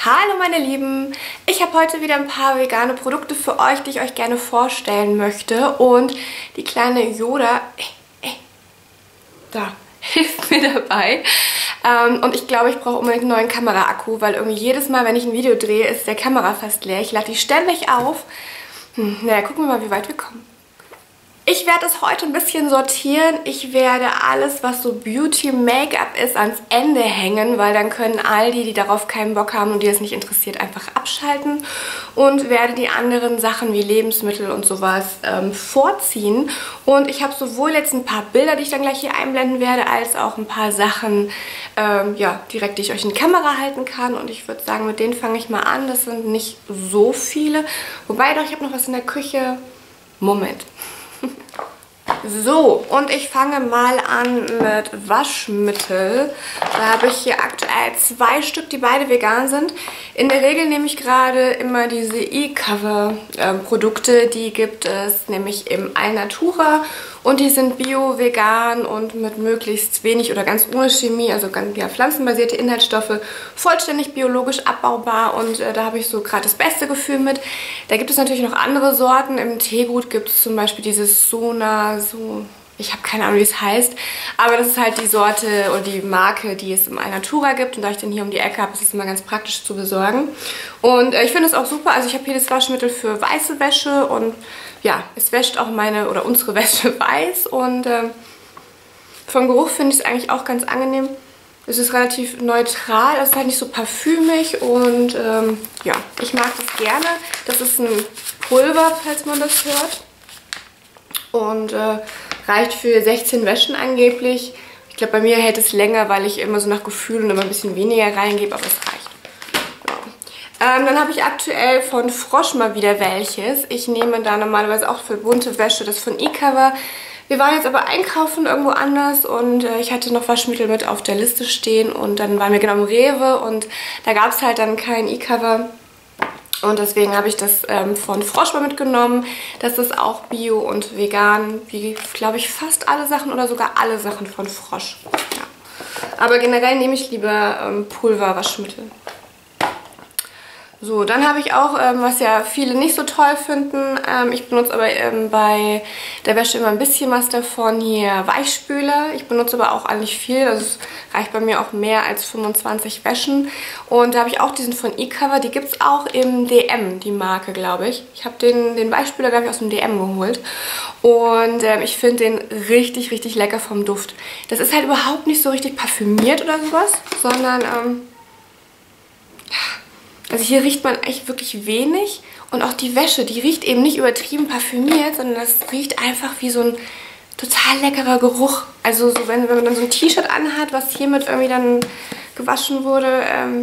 Hallo meine Lieben, ich habe heute wieder ein paar vegane Produkte für euch, die ich euch gerne vorstellen möchte. Und die kleine Yoda, da, hilft mir dabei. Und ich glaube, ich brauche unbedingt einen neuen Kameraakku, weil irgendwie jedes Mal, wenn ich ein Video drehe, ist der Kamera fast leer. Ich lade die ständig auf. Naja, gucken wir mal, wie weit wir kommen. Ich werde es heute ein bisschen sortieren. Ich werde alles, was so Beauty-Make-up ist, ans Ende hängen, weil dann können all die darauf keinen Bock haben und die es nicht interessiert, einfach abschalten. Und werde die anderen Sachen wie Lebensmittel und sowas vorziehen. Und ich habe sowohl jetzt ein paar Bilder, die ich dann gleich hier einblenden werde, als auch ein paar Sachen, ja, direkt, die ich euch in die Kamera halten kann. Und ich würde sagen, mit denen fange ich mal an. Das sind nicht so viele. Wobei doch, ich habe noch was in der Küche. Moment. So, und ich fange mal an mit Waschmittel. Da habe ich hier aktuell 2 Stück, die beide vegan sind. In der Regel nehme ich gerade immer diese E-Cover-Produkte. Die gibt es nämlich im Alnatura und die sind bio, vegan und mit möglichst wenig oder ganz ohne Chemie, also ganz ja, pflanzenbasierte Inhaltsstoffe, vollständig biologisch abbaubar und da habe ich so gerade das beste Gefühl mit. Da gibt es natürlich noch andere Sorten. Im Teegut gibt es zum Beispiel dieses Sona, ich habe keine Ahnung, wie es heißt, aber das ist halt die Sorte oder die Marke, die es im Alnatura gibt. Und da ich den hier um die Ecke habe, ist es immer ganz praktisch zu besorgen. Und ich finde es auch super. Also ich habe hier das Waschmittel für weiße Wäsche und ja, es wäscht auch meine oder unsere Wäsche weiß. Und vom Geruch finde ich es eigentlich auch ganz angenehm. Es ist relativ neutral, es ist halt nicht so parfümig und ja, ich mag das gerne. Das ist ein Pulver, falls man das hört. Und reicht für 16 Wäschen angeblich. Ich glaube, bei mir hält es länger, weil ich immer so nach Gefühl und immer ein bisschen weniger reingebe, aber es reicht. Genau. Dann habe ich aktuell von Frosch mal wieder welches. Ich nehme da normalerweise auch für bunte Wäsche das von E-Cover. Wir waren jetzt aber einkaufen irgendwo anders und ich hatte noch Waschmittel mit auf der Liste stehen und dann waren wir genau im Rewe und da gab es halt dann kein E-Cover. Und deswegen habe ich das von Frosch mal mitgenommen. Das ist auch bio und vegan, wie, glaube ich, fast alle Sachen oder sogar alle Sachen von Frosch. Ja. Aber generell nehme ich lieber Pulverwaschmittel. So, dann habe ich auch, was ja viele nicht so toll finden, ich benutze aber bei der Wäsche immer ein bisschen was davon, hier Weichspüler. Ich benutze aber auch eigentlich viel, also es reicht bei mir auch mehr als 25 Wäschen. Und da habe ich auch diesen von E-Cover, die gibt es auch im DM, die Marke, glaube ich. Ich habe den Weichspüler, glaube ich, aus dem DM geholt. Und ich finde den richtig, richtig lecker vom Duft. Das ist halt überhaupt nicht so richtig parfümiert oder sowas, sondern also hier riecht man echt wirklich wenig und auch die Wäsche, die riecht eben nicht übertrieben parfümiert, sondern das riecht einfach wie so ein total leckerer Geruch. Also so, wenn man dann so ein T-Shirt anhat, was hiermit irgendwie dann gewaschen wurde,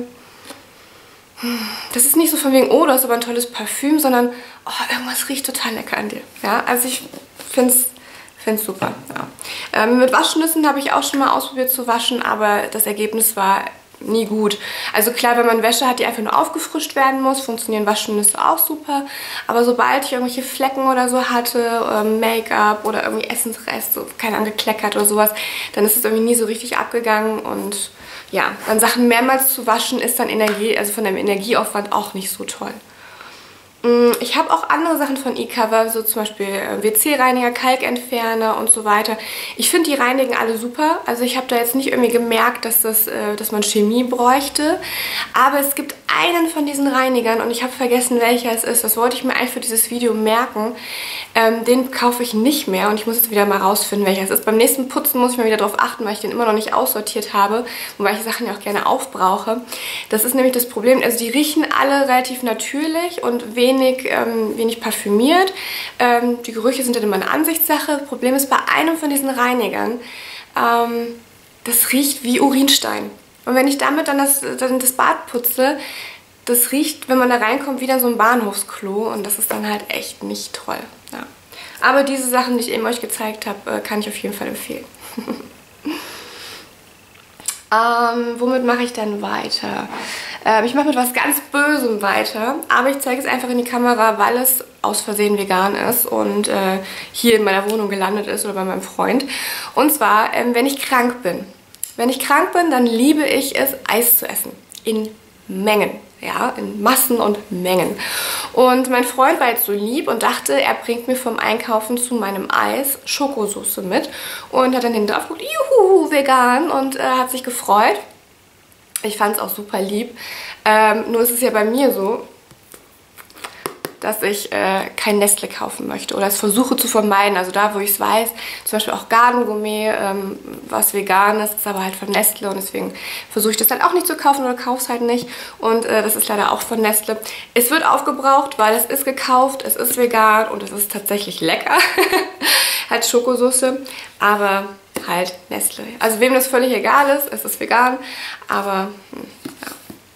das ist nicht so von wegen, oh, das ist aber ein tolles Parfüm, sondern oh, irgendwas riecht total lecker an dir. Ja, also ich finde es super. Ja. Mit Waschnüssen habe ich auch schon mal ausprobiert zu waschen, aber das Ergebnis war nie gut. Also klar, wenn man Wäsche hat, die einfach nur aufgefrischt werden muss, funktionieren Waschnüsse auch super. Aber sobald ich irgendwelche Flecken oder so hatte, Make-up oder irgendwie Essensrest, so keine Ahnung, gekleckert oder sowas, dann ist es irgendwie nie so richtig abgegangen. Und ja, dann Sachen mehrmals zu waschen ist dann also von dem Energieaufwand auch nicht so toll. Ich habe auch andere Sachen von E-Cover, so zum Beispiel WC-Reiniger, Kalkentferner und so weiter. Ich finde, die reinigen alle super. Also ich habe da jetzt nicht irgendwie gemerkt, dass man Chemie bräuchte. Aber es gibt einen von diesen Reinigern und ich habe vergessen, welcher es ist. Das wollte ich mir eigentlich für dieses Video merken. Den kaufe ich nicht mehr und ich muss jetzt wieder mal rausfinden, welcher es ist. Beim nächsten Putzen muss ich mal wieder darauf achten, weil ich den immer noch nicht aussortiert habe. Wobei ich die Sachen ja auch gerne aufbrauche. Das ist nämlich das Problem. Also die riechen alle relativ natürlich und wenig parfümiert. Die Gerüche sind dann immer eine Ansichtssache. Das Problem ist bei einem von diesen Reinigern, das riecht wie Urinstein. Und wenn ich damit dann das Bad putze, das riecht, wenn man da reinkommt, wie so ein Bahnhofsklo. Und das ist dann halt echt nicht toll. Ja. Aber diese Sachen, die ich eben euch gezeigt habe, kann ich auf jeden Fall empfehlen. Womit mache ich dann weiter? Ich mache mit was ganz Bösem weiter, aber ich zeige es einfach in die Kamera, weil es aus Versehen vegan ist und hier in meiner Wohnung gelandet ist oder bei meinem Freund. Und zwar, wenn ich krank bin. Wenn ich krank bin, dann liebe ich es, Eis zu essen. In Mengen. Ja, in Massen und Mengen. Und mein Freund war jetzt so lieb und dachte, er bringt mir vom Einkaufen zu meinem Eis Schokosauce mit und hat dann hinten drauf geguckt, juhu, vegan, und hat sich gefreut. Ich fand es auch super lieb. Nur ist es ja bei mir so, dass ich kein Nestle kaufen möchte oder es versuche zu vermeiden. Also da, wo ich es weiß, zum Beispiel auch Garden Gourmet, was vegan ist aber halt von Nestle, und deswegen versuche ich das dann auch nicht zu kaufen oder kaufe es halt nicht. Und das ist leider auch von Nestle. Es wird aufgebraucht, weil es ist gekauft, es ist vegan und es ist tatsächlich lecker. Halt Schokosauce, aber halt Nestle. Also wem das völlig egal ist, es ist vegan, aber ja.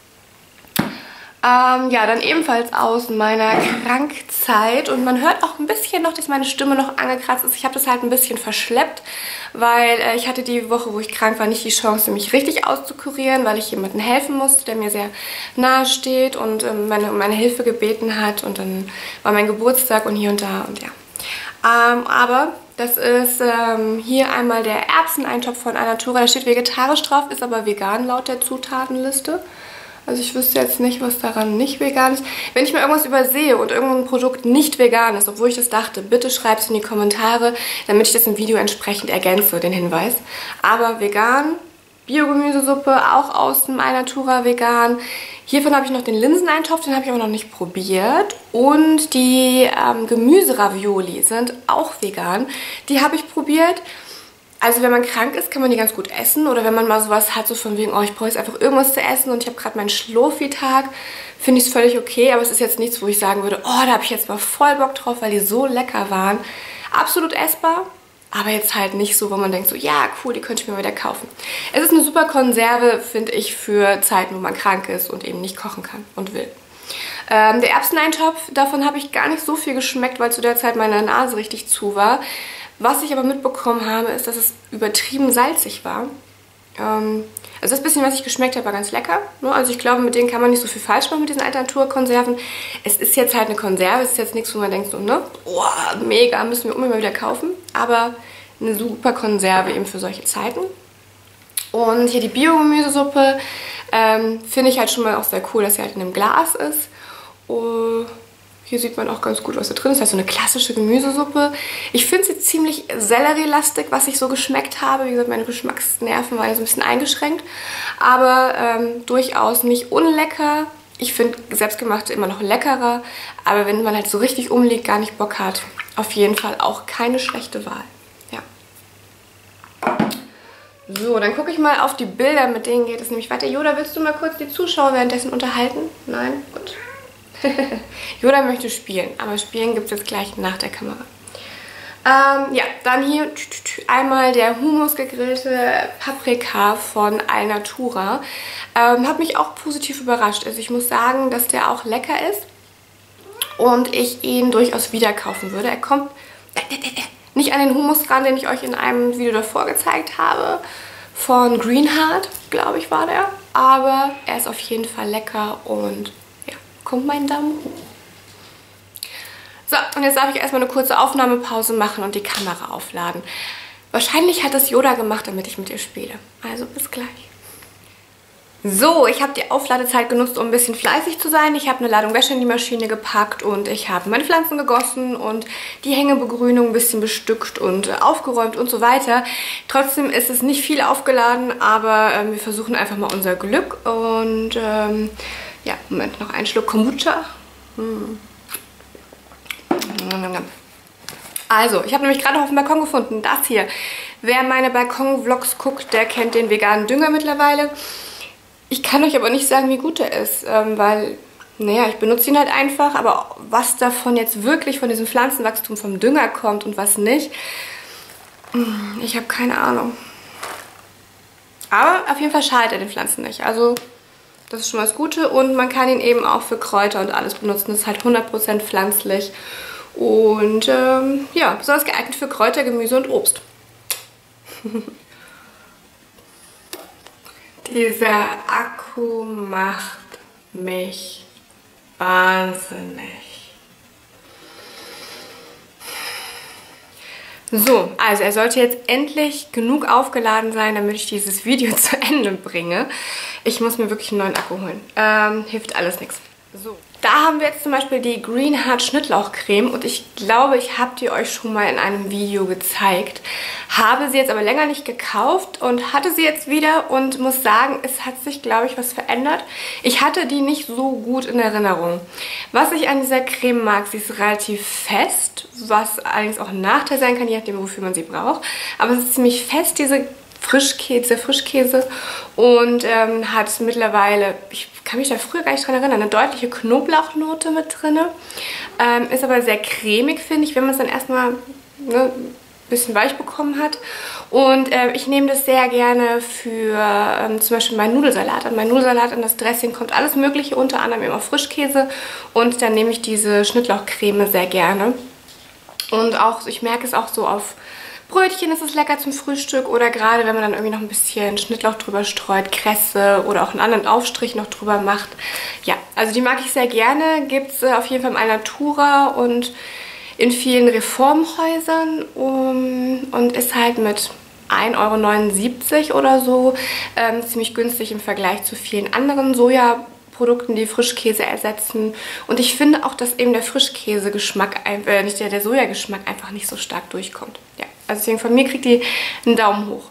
Ja, dann ebenfalls aus meiner Krankzeit, und man hört auch ein bisschen noch, dass meine Stimme noch angekratzt ist. Ich habe das halt ein bisschen verschleppt, weil ich hatte die Woche, wo ich krank war, nicht die Chance, mich richtig auszukurieren, weil ich jemandem helfen musste, der mir sehr nahe steht und meine Hilfe gebeten hat, und dann war mein Geburtstag und hier und da und ja. Aber das ist hier einmal der Erbseneintopf von Alnatura. Da steht vegetarisch drauf, ist aber vegan laut der Zutatenliste. Also ich wüsste jetzt nicht, was daran nicht vegan ist. Wenn ich mal irgendwas übersehe und irgendein Produkt nicht vegan ist, obwohl ich das dachte, bitte schreibt es in die Kommentare, damit ich das im Video entsprechend ergänze, den Hinweis. Aber vegan, Biogemüsesuppe, auch aus dem Alnatura vegan. Hiervon habe ich noch den Linseneintopf, den habe ich aber noch nicht probiert. Und die Gemüseravioli sind auch vegan. Die habe ich probiert. Also wenn man krank ist, kann man die ganz gut essen. Oder wenn man mal sowas hat, so von wegen, oh, ich brauche jetzt einfach irgendwas zu essen und ich habe gerade meinen Schlurfi-Tag, finde ich es völlig okay. Aber es ist jetzt nichts, wo ich sagen würde, oh, da habe ich jetzt mal voll Bock drauf, weil die so lecker waren. Absolut essbar, aber jetzt halt nicht so, wo man denkt so, ja, cool, die könnte ich mir mal wieder kaufen. Es ist eine super Konserve, finde ich, für Zeiten, wo man krank ist und eben nicht kochen kann und will. Der Erbseneintopf, davon habe ich gar nicht so viel geschmeckt, weil zu der Zeit meine Nase richtig zu war. Was ich aber mitbekommen habe, ist, dass es übertrieben salzig war. Also das bisschen, was ich geschmeckt habe, war ganz lecker. Also ich glaube, mit denen kann man nicht so viel falsch machen, mit diesen Alnatura-Konserven. Es ist jetzt halt eine Konserve, es ist jetzt nichts, wo man denkt so, ne, oh, mega, müssen wir unbedingt mal wieder kaufen. Aber eine super Konserve eben für solche Zeiten. Und hier die Biogemüsesuppe finde ich halt schon mal auch sehr cool, dass sie halt in einem Glas ist. Hier sieht man auch ganz gut, was da drin ist. Das ist so eine klassische Gemüsesuppe. Ich finde sie ziemlich Sellerielastig, was ich so geschmeckt habe. Wie gesagt, meine Geschmacksnerven waren ja so ein bisschen eingeschränkt. Aber durchaus nicht unlecker. Ich finde selbstgemachte immer noch leckerer. Aber wenn man halt so richtig umliegt, gar nicht Bock hat, auf jeden Fall auch keine schlechte Wahl. Ja. So, dann gucke ich mal auf die Bilder. Mit denen geht es nämlich weiter. Joda, willst du mal kurz die Zuschauer währenddessen unterhalten? Nein? Gut. Joda möchte spielen, aber spielen gibt es jetzt gleich nach der Kamera. Ja, dann hier einmal der Hummus gegrillte Paprika von Alnatura. Hat mich auch positiv überrascht. Also ich muss sagen, dass der auch lecker ist und ich ihn durchaus wieder kaufen würde. Er kommt nicht an den Hummus ran, den ich euch in einem Video davor gezeigt habe. Von Greenheart, glaube ich, war der. Aber er ist auf jeden Fall lecker und kommt mein Daumen hoch. So, und jetzt darf ich erstmal eine kurze Aufnahmepause machen und die Kamera aufladen. Wahrscheinlich hat das Joda gemacht, damit ich mit ihr spiele. Also bis gleich. So, ich habe die Aufladezeit genutzt, um ein bisschen fleißig zu sein. Ich habe eine Ladung Wäsche in die Maschine gepackt und ich habe meine Pflanzen gegossen und die Hängebegrünung ein bisschen bestückt und aufgeräumt und so weiter. Trotzdem ist es nicht viel aufgeladen, aber wir versuchen einfach mal unser Glück und ja, Moment, noch einen Schluck Kombucha. Also, ich habe nämlich gerade auf dem Balkon gefunden, das hier. Wer meine Balkon-Vlogs guckt, der kennt den veganen Dünger mittlerweile. Ich kann euch aber nicht sagen, wie gut er ist, weil, naja, ich benutze ihn halt einfach, aber was davon jetzt wirklich von diesem Pflanzenwachstum vom Dünger kommt und was nicht, ich habe keine Ahnung. Aber auf jeden Fall schadet er den Pflanzen nicht, also das ist schon mal das Gute und man kann ihn eben auch für Kräuter und alles benutzen. Das ist halt 100% pflanzlich und ja, besonders geeignet für Kräuter, Gemüse und Obst. Dieser Akku macht mich wahnsinnig. So, also er sollte jetzt endlich genug aufgeladen sein, damit ich dieses Video zu Ende bringe. Ich muss mir wirklich einen neuen Akku holen. Hilft alles nichts. So. Da haben wir jetzt zum Beispiel die Green Heart Schnittlauchcreme und ich glaube, ich habe die euch schon mal in einem Video gezeigt. Habe sie jetzt aber länger nicht gekauft und hatte sie jetzt wieder und muss sagen, es hat sich, glaube ich, was verändert. Ich hatte die nicht so gut in Erinnerung. Was ich an dieser Creme mag, sie ist relativ fest, was allerdings auch ein Nachteil sein kann, je nachdem, wofür man sie braucht. Aber es ist ziemlich fest, dieser Frischkäse und hat mittlerweile, ich kann mich da früher gar nicht dran erinnern, eine deutliche Knoblauchnote mit drin. Ist aber sehr cremig, finde ich, wenn man es dann erstmal ein bisschen weich bekommen hat. Und ich nehme das sehr gerne für zum Beispiel meinen Nudelsalat. An meinen Nudelsalat, an das Dressing kommt alles Mögliche, unter anderem eben auch Frischkäse. Und dann nehme ich diese Schnittlauchcreme sehr gerne. Und auch, ich merke es auch so auf Brötchen ist es lecker zum Frühstück oder gerade wenn man dann irgendwie noch ein bisschen Schnittlauch drüber streut, Kresse oder auch einen anderen Aufstrich noch drüber macht. Ja, also die mag ich sehr gerne. Gibt es auf jeden Fall im Alnatura und in vielen Reformhäusern und ist halt mit 1,79 € oder so ziemlich günstig im Vergleich zu vielen anderen Sojaprodukten, die Frischkäse ersetzen. Und ich finde auch, dass eben der Frischkäsegeschmack, nicht der Sojageschmack einfach nicht so stark durchkommt. Ja, also deswegen von mir kriegt die einen Daumen hoch.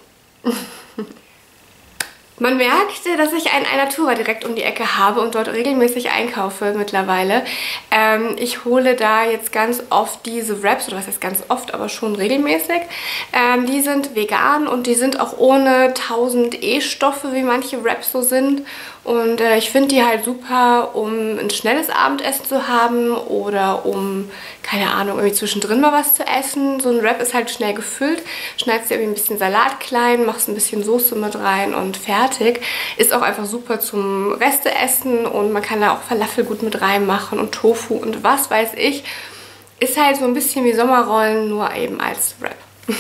Man merkt, dass ich ein Alnatura direkt um die Ecke habe und dort regelmäßig einkaufe mittlerweile. Ich hole da jetzt ganz oft diese Wraps, oder was heißt ganz oft, aber schon regelmäßig. Die sind vegan und die sind auch ohne 1000 E-Stoffe, wie manche Wraps so sind. Und ich finde die halt super, um ein schnelles Abendessen zu haben oder um, keine Ahnung, irgendwie zwischendrin mal was zu essen. So ein Wrap ist halt schnell gefüllt. Schneidest dir irgendwie ein bisschen Salat klein, machst ein bisschen Soße mit rein und fertig. Ist auch einfach super zum Resteessen und man kann da auch Falafel gut mit reinmachen und Tofu und was weiß ich. Ist halt so ein bisschen wie Sommerrollen, nur eben als Wrap.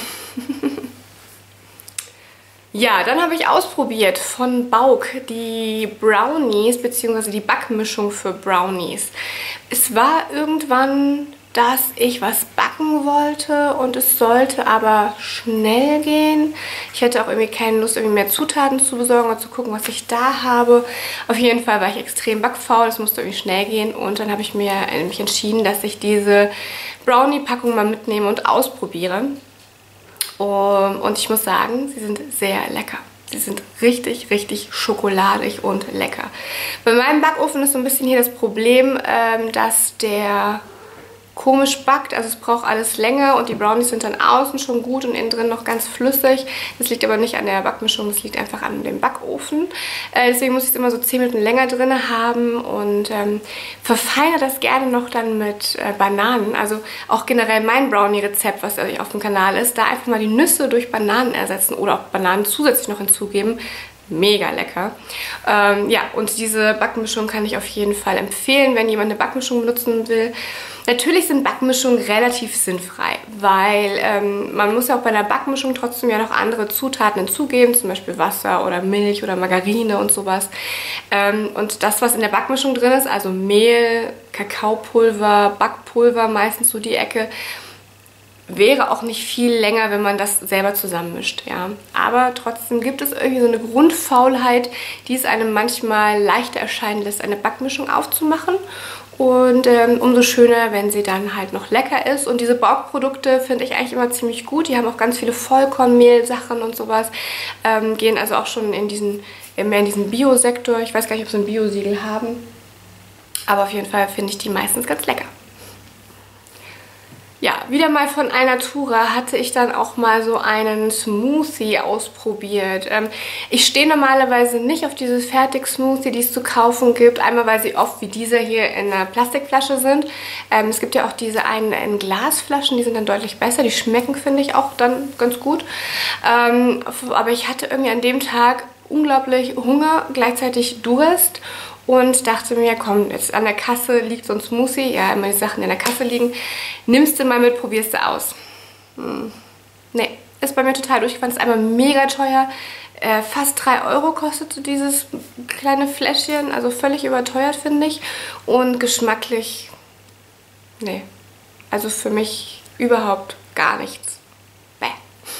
Ja, dann habe ich ausprobiert von Bauk die Brownies bzw. die Backmischung für Brownies. Es war irgendwann, dass ich was backen wollte und es sollte aber schnell gehen. Ich hatte auch irgendwie keine Lust, irgendwie mehr Zutaten zu besorgen und zu gucken, was ich da habe. Auf jeden Fall war ich extrem backfaul, es musste irgendwie schnell gehen und dann habe ich mich entschieden, dass ich diese Brownie-Packung mal mitnehme und ausprobiere. Und ich muss sagen, sie sind sehr lecker. Sie sind richtig, richtig schokoladig und lecker. Bei meinem Backofen ist so ein bisschen hier das Problem, dass der komisch backt. Also es braucht alles länger und die Brownies sind dann außen schon gut und innen drin noch ganz flüssig. Das liegt aber nicht an der Backmischung, das liegt einfach an dem Backofen. Deswegen muss ich es immer so 10 Minuten länger drin haben und verfeinere das gerne noch dann mit Bananen. Also auch generell mein Brownie-Rezept, was auf dem Kanal ist, da einfach mal die Nüsse durch Bananen ersetzen oder auch Bananen zusätzlich noch hinzugeben. Mega lecker. Ja, und diese Backmischung kann ich auf jeden Fall empfehlen, wenn jemand eine Backmischung benutzen will. Natürlich sind Backmischungen relativ sinnfrei, weil man muss ja auch bei einer Backmischung trotzdem ja noch andere Zutaten hinzugeben, zum Beispiel Wasser oder Milch oder Margarine und sowas. Und das, was in der Backmischung drin ist, also Mehl, Kakaopulver, Backpulver, meistens so die Ecke, wäre auch nicht viel länger, wenn man das selber zusammenmischt, ja. Aber trotzdem gibt es irgendwie so eine Grundfaulheit, die es einem manchmal leichter erscheinen lässt, eine Backmischung aufzumachen. Und umso schöner, wenn sie dann halt noch lecker ist. Und diese Baukprodukte finde ich eigentlich immer ziemlich gut. Die haben auch ganz viele Vollkornmehl-Sachen und sowas. Gehen also auch schon mehr in diesen Bio-Sektor. Ich weiß gar nicht, ob sie ein Bio-Siegel haben. Aber auf jeden Fall finde ich die meistens ganz lecker. Ja, wieder mal von Alnatura hatte ich dann auch mal so einen Smoothie ausprobiert. Ich stehe normalerweise nicht auf diese Fertig-Smoothie, die es zu kaufen gibt. Einmal, weil sie oft wie dieser hier in einer Plastikflasche sind. Es gibt ja auch diese einen in Glasflaschen, die sind dann deutlich besser. Die schmecken, finde ich, auch dann ganz gut. Aber ich hatte irgendwie an dem Tag unglaublich Hunger, gleichzeitig Durst. Und dachte mir, komm, jetzt an der Kasse liegt so ein Smoothie. Ja, immer die Sachen, die an der Kasse liegen. Nimmst du mal mit, probierst du aus. Nee, ist bei mir total durchgefallen. Ist einmal mega teuer. Fast 3 € kostet so dieses kleine Fläschchen. Also völlig überteuert, finde ich. Und geschmacklich, nee. Also für mich überhaupt gar nichts.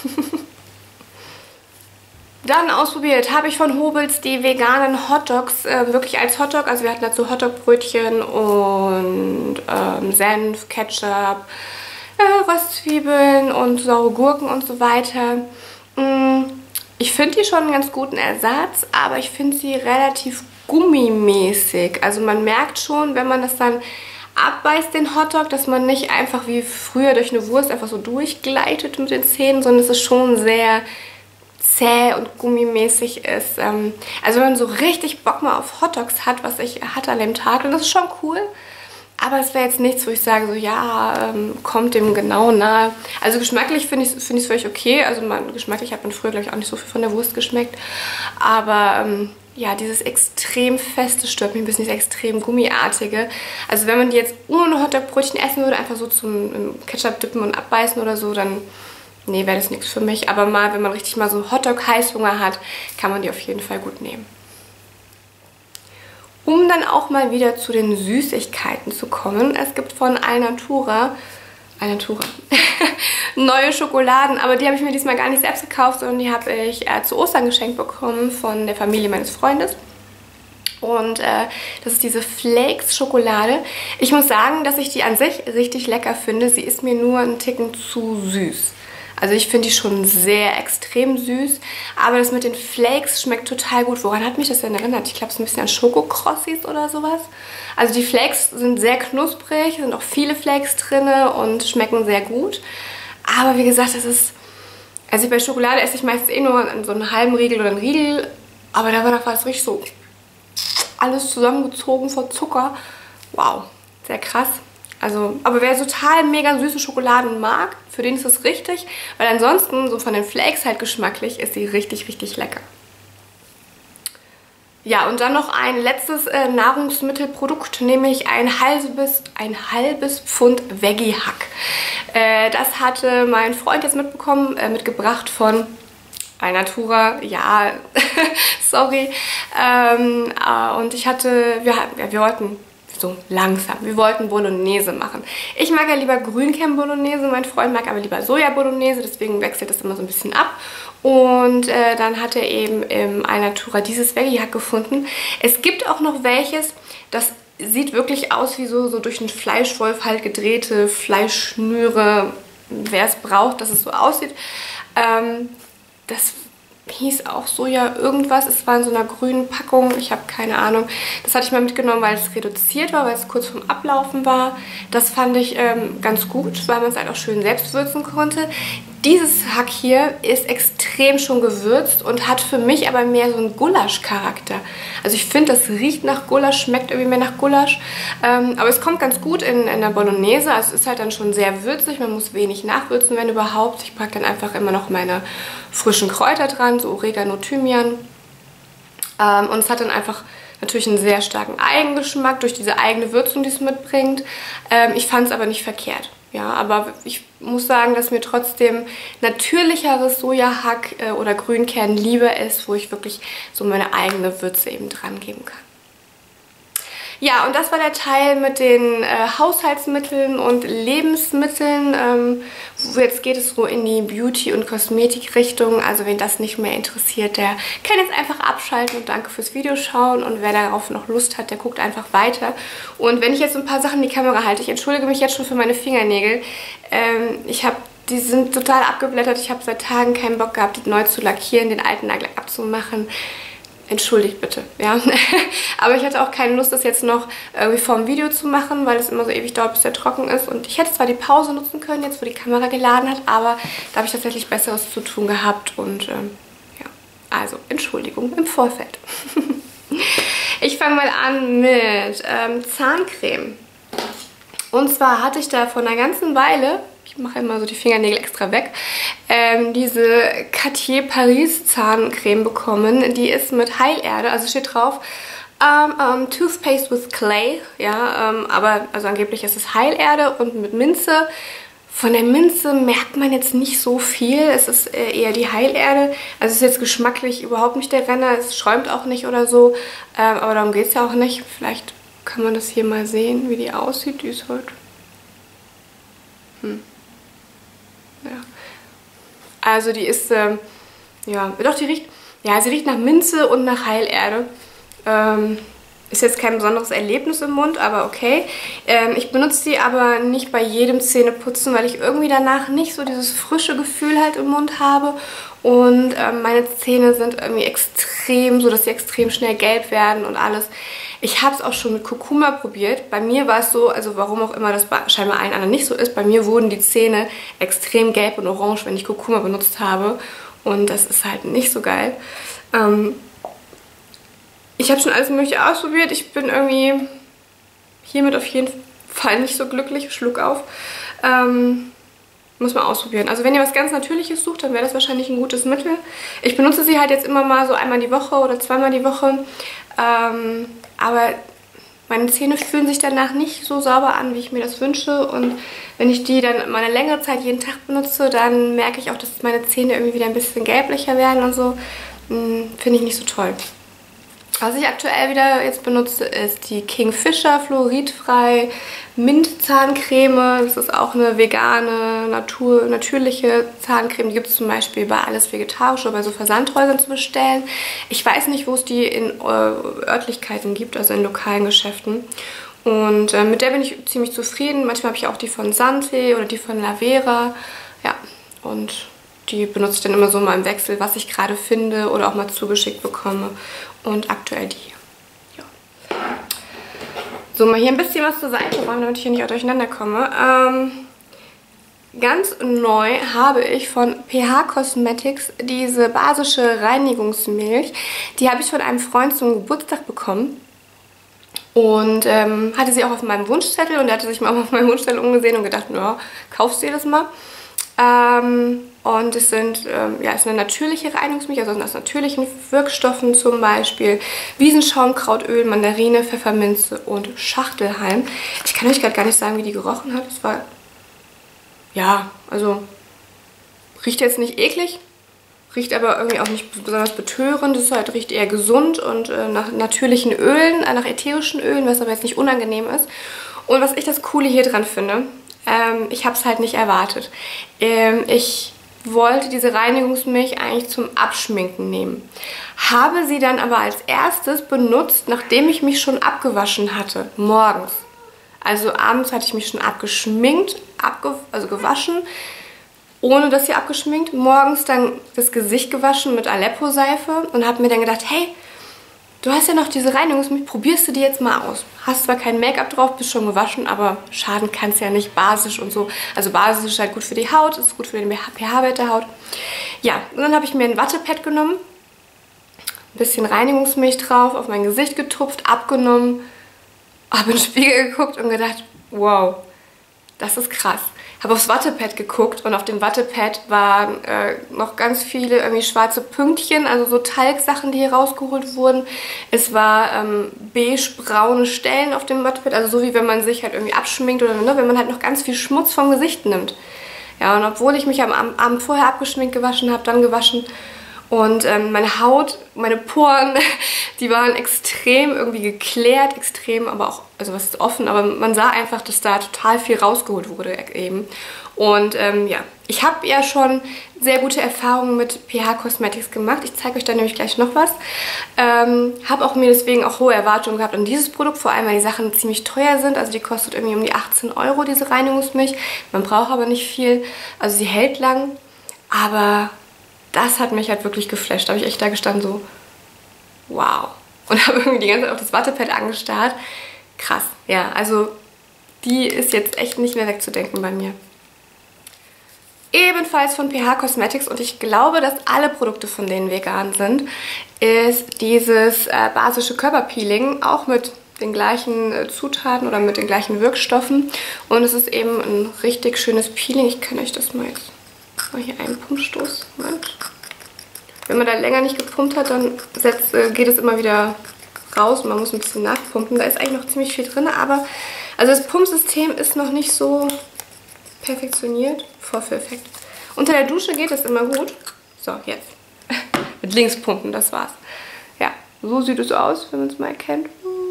Dann ausprobiert habe ich von Hobels die veganen Hotdogs, wirklich als Hotdog. Also wir hatten dazu Hotdog-Brötchen und Senf, Ketchup, Röstzwiebeln und saure Gurken und so weiter. Ich finde die schon einen ganz guten Ersatz, aber ich finde sie relativ gummimäßig. Also man merkt schon, wenn man das dann abbeißt, den Hotdog, dass man nicht einfach wie früher durch eine Wurst einfach so durchgleitet mit den Zähnen, sondern es ist schon sehr zäh und gummimäßig ist. Also wenn man so richtig Bock mal auf Hotdogs hat, was ich hatte an dem Tag, und das ist schon cool, aber es wäre jetzt nichts, wo ich sage, so ja, kommt dem genau nahe. Also geschmacklich finde ich es völlig okay. Also geschmacklich hat man früher, glaube ich, auch nicht so viel von der Wurst geschmeckt. Aber ja, dieses extrem feste stört mich ein bisschen, dieses extrem gummiartige. Also wenn man die jetzt ohne Hotdog-Brötchen essen würde, einfach so zum Ketchup dippen und abbeißen oder so, dann nee, wäre das nichts für mich. Aber mal, wenn man richtig mal so Hotdog-Heißhunger hat, kann man die auf jeden Fall gut nehmen. Um dann auch mal wieder zu den Süßigkeiten zu kommen. Es gibt von Alnatura neue Schokoladen, aber die habe ich mir diesmal gar nicht selbst gekauft, sondern die habe ich zu Ostern geschenkt bekommen von der Familie meines Freundes. Und das ist diese Flakes Schokolade. Ich muss sagen, dass ich die an sich richtig lecker finde. Sie ist mir nur einen Ticken zu süß. Also ich finde die schon sehr extrem süß, aber das mit den Flakes schmeckt total gut. Woran hat mich das denn erinnert? Ich glaube, es ist ein bisschen an Schokokrossis oder sowas. Also die Flakes sind sehr knusprig, sind auch viele Flakes drin und schmecken sehr gut. Aber wie gesagt, das ist... Also bei Schokolade esse ich meistens eh nur so einen halben Riegel oder einen Riegel, aber da war es richtig so alles zusammengezogen vor Zucker. Wow, sehr krass. Also, aber wer total mega süße Schokoladen mag, für den ist das richtig. Weil ansonsten, so von den Flakes halt geschmacklich, ist sie richtig, richtig lecker. Ja, und dann noch ein letztes Nahrungsmittelprodukt, nämlich ein halbes Pfund Veggie-Hack. Das hatte mein Freund jetzt mitgebracht von Alnatura, ja, sorry. Und wir wollten so langsam. Wir wollten Bolognese machen. Ich mag ja lieber Grünkern-Bolognese, mein Freund mag aber lieber Soja-Bolognese, deswegen wechselt das immer so ein bisschen ab. Und dann hat er eben im Alnatura dieses Veggie-Hack gefunden. Es gibt auch noch welches, das sieht wirklich aus wie so durch einen Fleischwolf halt gedrehte Fleischschnüre. Wer es braucht, dass es so aussieht. Das hieß auch Soja irgendwas. Es war in so einer grünen Packung. Ich habe keine Ahnung. Das hatte ich mal mitgenommen, weil es reduziert war, weil es kurz vorm Ablaufen war. Das fand ich ganz gut, weil man es halt auch schön selbst würzen konnte. Dieses Hack hier ist extrem schon gewürzt und hat für mich aber mehr so einen Gulasch-Charakter. Also ich finde, das riecht nach Gulasch, schmeckt irgendwie mehr nach Gulasch. Aber es kommt ganz gut in der Bolognese. Also es ist halt dann schon sehr würzig. Man muss wenig nachwürzen, wenn überhaupt. Ich packe dann einfach immer noch meine frischen Kräuter dran, so Oregano, Thymian. Und es hat dann einfach natürlich einen sehr starken Eigengeschmack durch diese eigene Würzung, die es mitbringt. Ich fand es aber nicht verkehrt. Ja, aber ich muss sagen, dass mir trotzdem natürlicheres Sojahack oder Grünkern lieber ist, wo ich wirklich so meine eigene Würze eben dran geben kann. Ja, und das war der Teil mit den Haushaltsmitteln und Lebensmitteln. Jetzt geht es so in die Beauty- und Kosmetik-Richtung. Also wen das nicht mehr interessiert, der kann jetzt einfach abschalten und danke fürs Videoschauen. Und wer darauf noch Lust hat, der guckt einfach weiter. Und wenn ich jetzt ein paar Sachen in die Kamera halte, ich entschuldige mich jetzt schon für meine Fingernägel. Die sind total abgeblättert. Ich habe seit Tagen keinen Bock gehabt, die neu zu lackieren, den alten Nagellack abzumachen. Entschuldigt bitte, ja. Aber ich hatte auch keine Lust, das jetzt noch irgendwie vorm Video zu machen, weil es immer so ewig dauert, bis der trocken ist. Und ich hätte zwar die Pause nutzen können, jetzt wo die Kamera geladen hat, aber da habe ich tatsächlich Besseres zu tun gehabt. Und ja, also Entschuldigung im Vorfeld. Ich fange mal an mit Zahncreme. Und zwar hatte ich da vor einer ganzen Weile, ich mache immer so die Fingernägel extra weg, diese Cartier Paris Zahncreme bekommen. Die ist mit Heilerde, also steht drauf, Toothpaste with Clay, ja, aber also angeblich ist es Heilerde und mit Minze. Von der Minze merkt man jetzt nicht so viel, es ist eher die Heilerde. Also es ist jetzt geschmacklich überhaupt nicht der Renner, es schäumt auch nicht oder so, aber darum geht es ja auch nicht. Vielleicht kann man das hier mal sehen, wie die aussieht. Die ist halt... Ja. Also die ist, ja, doch, die riecht, ja, sie riecht nach Minze und nach Heilerde. Ist jetzt kein besonderes Erlebnis im Mund, aber okay. Ich benutze sie aber nicht bei jedem Zähneputzen, weil ich irgendwie danach nicht so dieses frische Gefühl halt im Mund habe. Und meine Zähne sind irgendwie extrem, so dass sie extrem schnell gelb werden und alles. Ich habe es auch schon mit Kurkuma probiert. Bei mir war es so, also warum auch immer das bei scheinbar allen anderen nicht so ist, bei mir wurden die Zähne extrem gelb und orange, wenn ich Kurkuma benutzt habe. Und das ist halt nicht so geil. Ich habe schon alles Mögliche ausprobiert. Ich bin irgendwie hiermit auf jeden Fall nicht so glücklich. Schluck auf. Muss man ausprobieren. Also wenn ihr was ganz Natürliches sucht, dann wäre das wahrscheinlich ein gutes Mittel. Ich benutze sie halt jetzt immer mal so einmal die Woche oder zweimal die Woche. Aber meine Zähne fühlen sich danach nicht so sauber an, wie ich mir das wünsche. Und wenn ich die dann mal eine längere Zeit jeden Tag benutze, dann merke ich auch, dass meine Zähne irgendwie wieder ein bisschen gelblicher werden und so. Finde ich nicht so toll. Was ich aktuell wieder jetzt benutze, ist die Kingfisher fluoridfrei Mint-Zahncreme. Das ist auch eine vegane, natürliche Zahncreme. Die gibt es zum Beispiel bei Alles Vegetarisch oder bei so Versandhäusern zu bestellen. Ich weiß nicht, wo es die in Örtlichkeiten gibt, also in lokalen Geschäften. Und mit der bin ich ziemlich zufrieden. Manchmal habe ich auch die von Santé oder die von Lavera. Ja, und die benutze ich dann immer so mal im Wechsel, was ich gerade finde oder auch mal zugeschickt bekomme. Und aktuell die hier. Ja. So, mal hier ein bisschen was zur Seite räumen, damit ich hier nicht durcheinander komme. Ganz neu habe ich von PH Cosmetics diese basische Reinigungsmilch. Die habe ich von einem Freund zum Geburtstag bekommen. Und hatte sie auch auf meinem Wunschzettel. Und er hatte sich mal auf meinem Wunschzettel umgesehen und gedacht, ja, kaufst du dir das mal? Und es sind, ja, es ist eine natürliche Reinigungsmilch, also aus natürlichen Wirkstoffen zum Beispiel Wiesenschaumkrautöl, Mandarine, Pfefferminze und Schachtelhalm. Ich kann euch gerade gar nicht sagen, wie die gerochen hat. Es war, ja, also riecht jetzt nicht eklig, riecht aber irgendwie auch nicht besonders betörend. Es halt riecht eher gesund und nach natürlichen Ölen, nach ätherischen Ölen, was aber jetzt nicht unangenehm ist. Und was ich das Coole hier dran finde, ich habe es halt nicht erwartet. Ich wollte diese Reinigungsmilch eigentlich zum Abschminken nehmen. Habe sie dann aber als erstes benutzt, nachdem ich mich schon abgewaschen hatte, morgens. Also abends hatte ich mich schon abgeschminkt, also gewaschen, ohne dass sie abgeschminkt. Morgens dann das Gesicht gewaschen mit Aleppo-Seife und habe mir dann gedacht, hey, du hast ja noch diese Reinigungsmilch, probierst du die jetzt mal aus. Hast zwar kein Make-up drauf, bist schon gewaschen, aber schaden kann es ja nicht, basisch und so. Also basisch ist halt gut für die Haut, ist gut für den pH-Wert der Haut. Ja, und dann habe ich mir ein Wattepad genommen, ein bisschen Reinigungsmilch drauf, auf mein Gesicht getupft, abgenommen, habe in den Spiegel geguckt und gedacht, wow, das ist krass. Habe aufs Wattepad geguckt und auf dem Wattepad waren noch ganz viele irgendwie schwarze Pünktchen, also so Talgsachen, die hier rausgeholt wurden. Es war beige-braune Stellen auf dem Wattepad, also so wie wenn man sich halt irgendwie abschminkt oder ne, wenn man halt noch ganz viel Schmutz vom Gesicht nimmt. Ja, und obwohl ich mich am Abend vorher abgeschminkt gewaschen habe, dann gewaschen und meine Haut, meine Poren, die waren extrem irgendwie geklärt, extrem, aber auch, also was ist offen, aber man sah einfach, dass da total viel rausgeholt wurde eben. Und ja, ich habe ja schon sehr gute Erfahrungen mit PH Cosmetics gemacht. Ich zeige euch da nämlich gleich noch was. Habe auch mir deswegen auch hohe Erwartungen gehabt an dieses Produkt, vor allem weil die Sachen ziemlich teuer sind. Also die kostet irgendwie um die 18 €, diese Reinigungsmilch. Man braucht aber nicht viel, also sie hält lang, aber das hat mich halt wirklich geflasht. Da habe ich echt da gestanden so, wow. Und habe irgendwie die ganze Zeit auf das Wattepad angestarrt. Krass, ja, also die ist jetzt echt nicht mehr wegzudenken bei mir. Ebenfalls von PH Cosmetics, und ich glaube, dass alle Produkte von denen vegan sind, ist dieses basische Körperpeeling, auch mit den gleichen Zutaten oder mit den gleichen Wirkstoffen. Und es ist eben ein richtig schönes Peeling. Ich kann euch das mal jetzt mal hier einen Pumpstoß. Moment. Wenn man da länger nicht gepumpt hat, dann geht es immer wieder raus und man muss ein bisschen nachpumpen. Da ist eigentlich noch ziemlich viel drin, aber also das Pumpsystem ist noch nicht so perfektioniert. Vorführeffekt. Unter der Dusche geht es immer gut. So, jetzt. Mit links pumpen, das war's. Ja, so sieht es aus, wenn man es mal erkennt.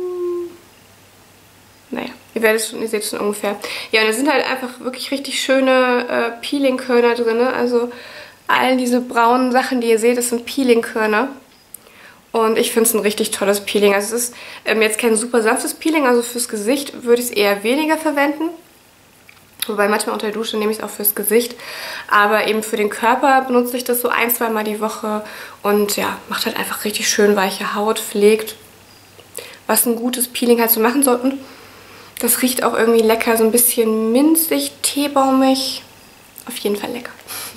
Naja, ihr seht es schon ungefähr. Ja, und da sind halt einfach wirklich richtig schöne Peeling-Körner drin. Also All diese braunen Sachen, die ihr seht, das sind Peelingkörner. Und ich finde es ein richtig tolles Peeling. Also es ist jetzt kein super sanftes Peeling, also fürs Gesicht würde ich es eher weniger verwenden. Wobei manchmal unter der Dusche nehme ich es auch fürs Gesicht. Aber eben für den Körper benutze ich das so 1-2 Mal die Woche. Und ja, macht halt einfach richtig schön weiche Haut, pflegt. Was ein gutes Peeling halt so machen soll. Und das riecht auch irgendwie lecker, so ein bisschen minzig, teebaumig. Auf jeden Fall lecker.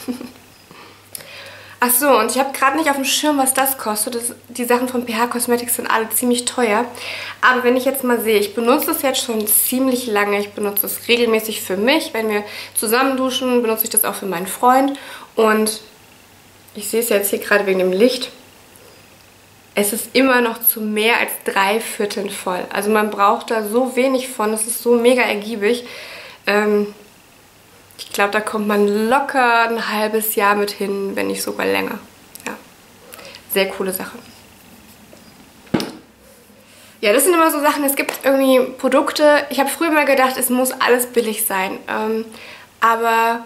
Ach so, und ich habe gerade nicht auf dem Schirm, was das kostet. Die Sachen von PH Cosmetics sind alle ziemlich teuer. Aber wenn ich jetzt mal sehe, ich benutze es jetzt schon ziemlich lange. Ich benutze es regelmäßig für mich. Wenn wir zusammen duschen, benutze ich das auch für meinen Freund. Und ich sehe es jetzt hier gerade wegen dem Licht. Es ist immer noch zu mehr als 3/4 voll. Also man braucht da so wenig von. Es ist so mega ergiebig. Ich glaube, da kommt man locker ein halbes Jahr mit hin, wenn nicht sogar länger. Ja, sehr coole Sache. Ja, das sind immer so Sachen, es gibt irgendwie Produkte. Ich habe früher mal gedacht, es muss alles billig sein. Aber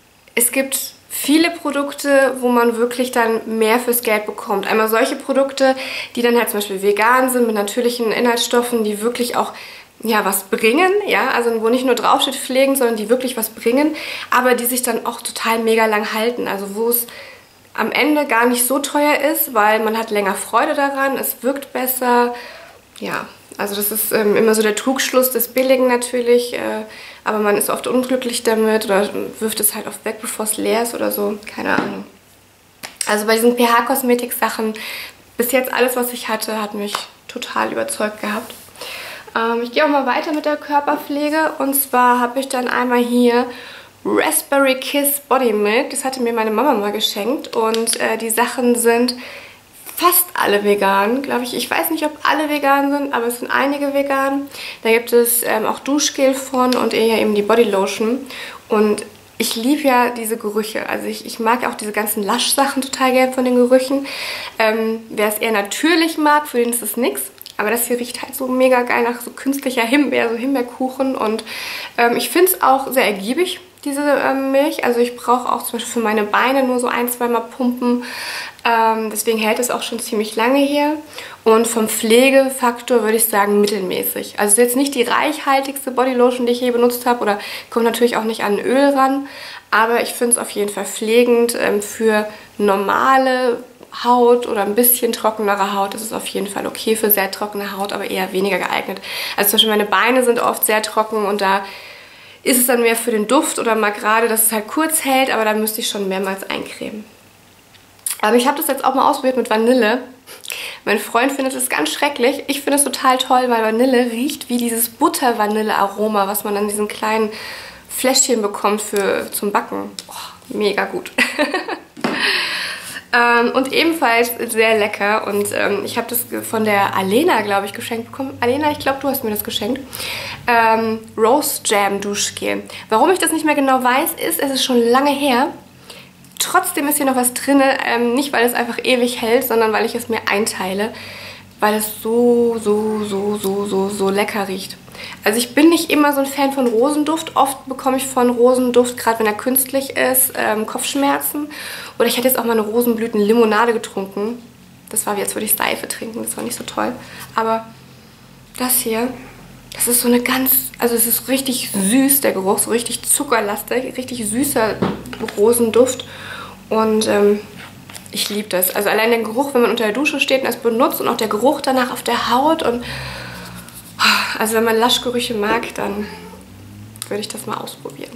es gibt viele Produkte, wo man wirklich dann mehr fürs Geld bekommt. Einmal solche Produkte, die dann halt zum Beispiel vegan sind, mit natürlichen Inhaltsstoffen, die wirklich auch ja, was bringen, ja, also wo nicht nur draufsteht pflegen, sondern die wirklich was bringen, aber die sich dann auch total mega lang halten, also wo es am Ende gar nicht so teuer ist, weil man hat länger Freude daran, es wirkt besser, ja, also das ist immer so der Trugschluss des Billigen natürlich, aber man ist oft unglücklich damit oder wirft es halt oft weg, bevor es leer ist oder so, keine Ahnung. Also bei diesen PH-Kosmetik-Sachen, bis jetzt alles, was ich hatte, hat mich total überzeugt gehabt. Ich gehe auch mal weiter mit der Körperpflege und zwar habe ich dann einmal hier Raspberry Kiss Body Milk. Das hatte mir meine Mama mal geschenkt und die Sachen sind fast alle vegan, glaube ich. Ich weiß nicht, ob alle vegan sind, aber es sind einige vegan. Da gibt es auch Duschgel von und eher eben die Body Lotion und ich liebe ja diese Gerüche, also ich mag auch diese ganzen Lush-Sachen total gern von den Gerüchen. Wer es eher natürlich mag, für den ist es nichts. Aber das hier riecht halt so mega geil nach so künstlicher Himbeer, so Himbeerkuchen. Und ich finde es auch sehr ergiebig, diese Milch. Also ich brauche auch zum Beispiel für meine Beine nur so 1-2 Mal pumpen. Deswegen hält es auch schon ziemlich lange hier. Und vom Pflegefaktor würde ich sagen mittelmäßig. Also es ist jetzt nicht die reichhaltigste Bodylotion, die ich je benutzt habe. Oder kommt natürlich auch nicht an Öl ran. Aber ich finde es auf jeden Fall pflegend für normale Haut oder ein bisschen trockenere Haut. Das ist auf jeden Fall okay für sehr trockene Haut, aber eher weniger geeignet. Also zum Beispiel meine Beine sind oft sehr trocken und da ist es dann mehr für den Duft oder mal gerade, dass es halt kurz hält, aber da müsste ich schon mehrmals eincremen. Aber ich habe das jetzt auch mal ausprobiert mit Vanille. Mein Freund findet es ganz schrecklich. Ich finde es total toll, weil Vanille riecht wie dieses Butter-Vanille-Aroma, was man in diesen kleinen Fläschchen bekommt zum Backen. Oh, mega gut. Und ebenfalls sehr lecker und ich habe das von der Alena, glaube ich, geschenkt bekommen. Alena, ich glaube, du hast mir das geschenkt. Rose Jam Duschgel. Warum ich das nicht mehr genau weiß, ist, es ist schon lange her. Trotzdem ist hier noch was drin, nicht weil es einfach ewig hält, sondern weil ich es mir einteile, weil es so lecker riecht. Also ich bin nicht immer so ein Fan von Rosenduft. Oft bekomme ich von Rosenduft, gerade wenn er künstlich ist, Kopfschmerzen. Oder ich hätte jetzt auch mal eine Rosenblütenlimonade getrunken. Das war wie, als würde ich Seife trinken. Das war nicht so toll. Aber das hier, das ist so eine also es ist richtig süß, der Geruch, so richtig zuckerlastig, richtig süßer Rosenduft. Und ich liebe das. Also allein der Geruch, wenn man unter der Dusche steht und es benutzt und auch der Geruch danach auf der Haut und also wenn man Lush-Gerüche mag, dann würde ich das mal ausprobieren.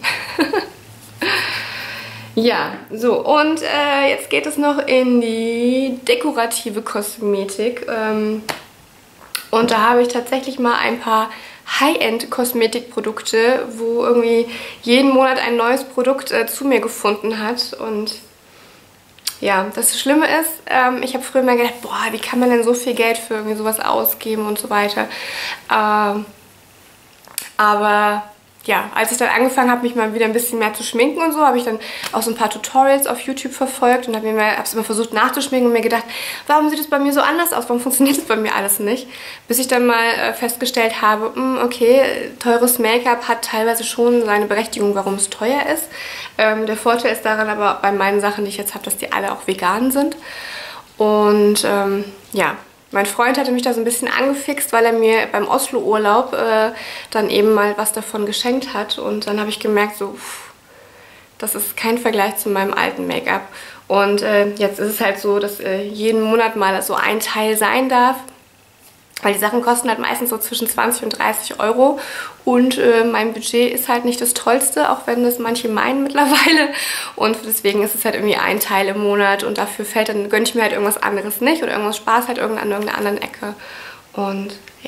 Ja, so und jetzt geht es noch in die dekorative Kosmetik. Und da habe ich tatsächlich mal ein paar High-End-Kosmetikprodukte, wo irgendwie jeden Monat ein neues Produkt zu mir gefunden hat. Und ja, das Schlimme ist, ich habe früher mal gedacht, boah, wie kann man denn so viel Geld für irgendwie sowas ausgeben und so weiter. Aber ja, als ich dann angefangen habe, mich mal wieder ein bisschen mehr zu schminken und so, habe ich dann auch so ein paar Tutorials auf YouTube verfolgt und habe es immer versucht nachzuschminken und mir gedacht, warum sieht es bei mir so anders aus? Warum funktioniert es bei mir alles nicht? Bis ich dann mal festgestellt habe, okay, teures Make-up hat teilweise schon seine Berechtigung, warum es teuer ist. Der Vorteil ist daran aber bei meinen Sachen, die ich jetzt habe, dass die alle auch vegan sind. Und ja, mein Freund hatte mich da so ein bisschen angefixt, weil er mir beim Oslo-Urlaub dann eben mal was davon geschenkt hat. Und dann habe ich gemerkt, so, das ist kein Vergleich zu meinem alten Make-up. Und jetzt ist es halt so, dass jeden Monat mal so ein Teil sein darf. Weil die Sachen kosten halt meistens so zwischen 20 und 30 Euro. Und mein Budget ist halt nicht das Tollste, auch wenn das manche meinen mittlerweile. Und deswegen ist es halt irgendwie ein Teil im Monat. Und dafür gönne ich mir halt irgendwas anderes nicht. Oder irgendwas Spaß halt an irgendeiner anderen Ecke. Und ja.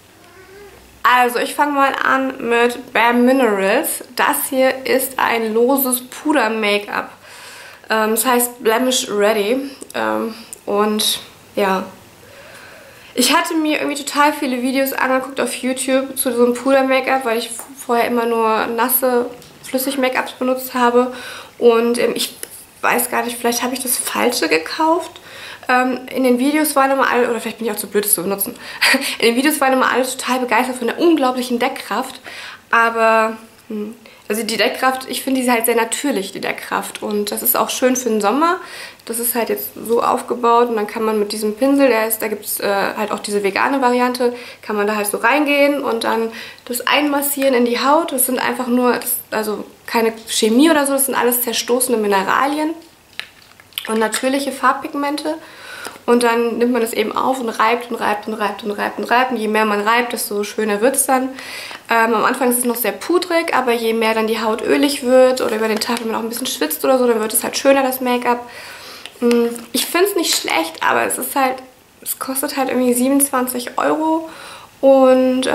Also ich fange mal an mit Bare Minerals. Das hier ist ein loses Puder-Make-up. Das heißt Blemish Ready. Und ja... Ich hatte mir irgendwie total viele Videos angeguckt auf YouTube zu so einem Puder-Make-up, weil ich vorher immer nur nasse Flüssig-Make-ups benutzt habe. Und ich weiß gar nicht, vielleicht habe ich das Falsche gekauft. In den Videos waren immer alle, oder vielleicht bin ich auch zu blöd, das zu benutzen. In den Videos waren immer alle total begeistert von der unglaublichen Deckkraft. Aber... Also die Deckkraft, ich finde die halt sehr natürlich, die Deckkraft. Und das ist auch schön für den Sommer. Das ist halt jetzt so aufgebaut und dann kann man mit diesem Pinsel, da gibt es halt auch diese vegane Variante, kann man da halt so reingehen und dann das einmassieren in die Haut. Das sind einfach nur, also keine Chemie oder so, das sind alles zerstoßene Mineralien und natürliche Farbpigmente. Und dann nimmt man das eben auf und reibt und reibt und reibt und reibt und reibt. Und je mehr man reibt, desto schöner wird es dann. Am Anfang ist es noch sehr pudrig, aber je mehr dann die Haut ölig wird oder über den Tag, wenn man auch ein bisschen schwitzt oder so, dann wird es halt schöner, das Make-up. Ich finde es nicht schlecht, aber es kostet halt irgendwie 27 Euro. Und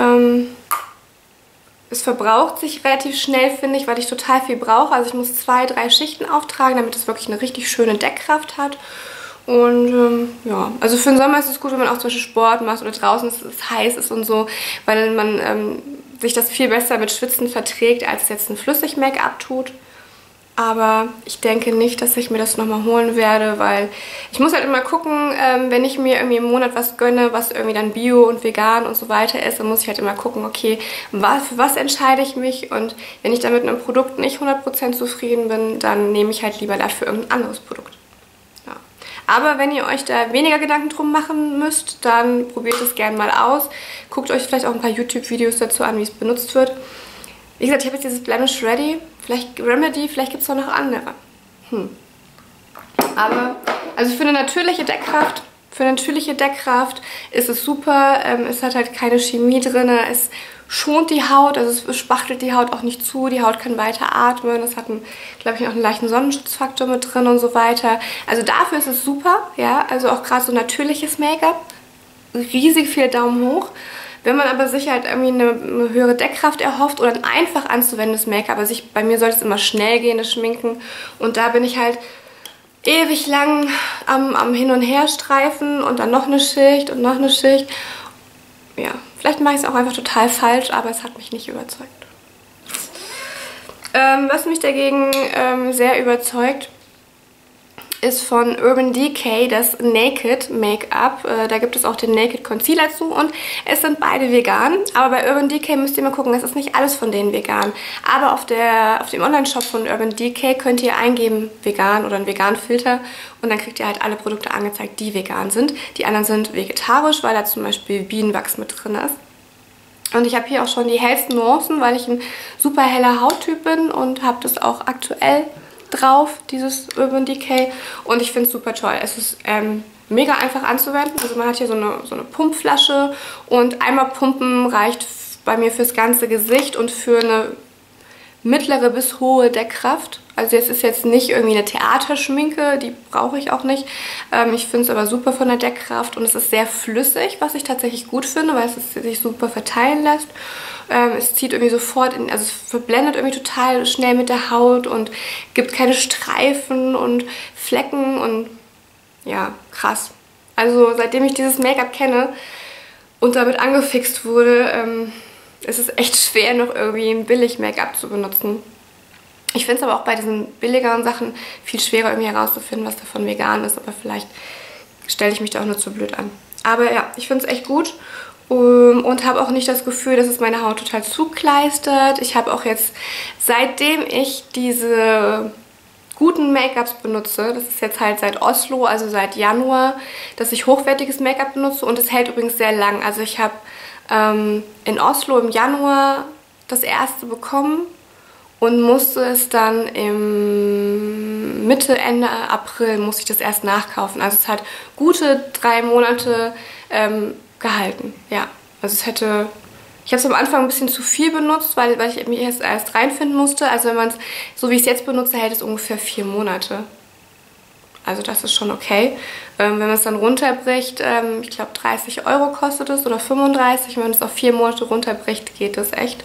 es verbraucht sich relativ schnell, finde ich, weil ich total viel brauche. Also ich muss 2, 3 Schichten auftragen, damit es wirklich eine richtig schöne Deckkraft hat. Und ja, also für den Sommer ist es gut, wenn man auch zum Beispiel Sport macht oder draußen es heiß ist und so, weil man sich das viel besser mit Schwitzen verträgt, als es jetzt ein Flüssig-Make-up tut. Aber ich denke nicht, dass ich mir das nochmal holen werde, weil ich muss halt immer gucken, wenn ich mir irgendwie im Monat was gönne, was irgendwie dann bio und vegan und so weiter ist, dann muss ich halt immer gucken, okay, für was entscheide ich mich? Und wenn ich dann mit einem Produkt nicht 100% zufrieden bin, dann nehme ich halt lieber dafür irgendein anderes Produkt. Aber wenn ihr euch da weniger Gedanken drum machen müsst, dann probiert es gerne mal aus. Guckt euch vielleicht auch ein paar YouTube-Videos dazu an, wie es benutzt wird. Wie gesagt, ich habe jetzt dieses Blemish Ready, Remedy, vielleicht gibt es auch noch andere. Aber, also für eine natürliche Deckkraft, ist es super. Es hat halt keine Chemie drin, es schont die Haut, also es spachtelt die Haut auch nicht zu, die Haut kann weiter atmen, es hat, glaube ich, auch einen leichten Sonnenschutzfaktor mit drin und so weiter. Also dafür ist es super, ja, also auch gerade so natürliches Make-up, riesig viel Daumen hoch. Wenn man aber sich halt irgendwie eine höhere Deckkraft erhofft oder ein einfach anzuwendendes Make-up, also bei mir sollte es immer schnell gehen, das Schminken, und da bin ich halt ewig lang am Hin- und Her streifen und dann noch eine Schicht und noch eine Schicht. Ja, vielleicht mache ich es auch einfach total falsch, aber es hat mich nicht überzeugt. Was mich dagegen sehr überzeugt, ist von Urban Decay das Naked Make-up. Da gibt es auch den Naked Concealer zu und es sind beide vegan. Aber bei Urban Decay müsst ihr mal gucken, es ist nicht alles von denen vegan. Aber auf dem Online-Shop von Urban Decay könnt ihr eingeben vegan oder einen veganen Filter und dann kriegt ihr halt alle Produkte angezeigt, die vegan sind. Die anderen sind vegetarisch, weil da zum Beispiel Bienenwachs mit drin ist. Und ich habe hier auch schon die hellsten Nuancen, weil ich ein super heller Hauttyp bin und habe das auch aktuell drauf, dieses Urban Decay, und ich finde es super toll. Es ist mega einfach anzuwenden. Also man hat hier so eine Pumpflasche und einmal pumpen reicht bei mir fürs ganze Gesicht und für eine mittlere bis hohe Deckkraft. Also es ist jetzt nicht irgendwie eine Theaterschminke, die brauche ich auch nicht. Ich finde es aber super von der Deckkraft und es ist sehr flüssig, was ich tatsächlich gut finde, weil es sich super verteilen lässt. Es zieht irgendwie sofort also es verblendet irgendwie total schnell mit der Haut und gibt keine Streifen und Flecken und ja, krass. Also seitdem ich dieses Make-up kenne und damit angefixt wurde, es ist echt schwer, noch irgendwie ein Billig-Make-up zu benutzen. Ich finde es aber auch bei diesen billigeren Sachen viel schwerer, irgendwie herauszufinden, was davon vegan ist. Aber vielleicht stelle ich mich da auch nur zu blöd an. Aber ja, ich finde es echt gut. Und habe auch nicht das Gefühl, dass es meine Haut total zukleistert. Ich habe auch jetzt, seitdem ich diese guten Make-ups benutze, das ist jetzt halt seit Oslo, also seit Januar, dass ich hochwertiges Make-up benutze. Und es hält übrigens sehr lang. Also ich habe in Oslo im Januar das erste bekommen und musste es dann im Ende April musste ich das erst nachkaufen. Also es hat gute 3 Monate gehalten. Ja, also ich habe es am Anfang ein bisschen zu viel benutzt, weil ich mich erst reinfinden musste. Also wenn man es, so wie ich es jetzt benutze, hält es ungefähr 4 Monate. Also das ist schon okay. Wenn man es dann runterbricht, ich glaube 30 Euro kostet es oder 35. Wenn man es auf 4 Monate runterbricht, geht das echt.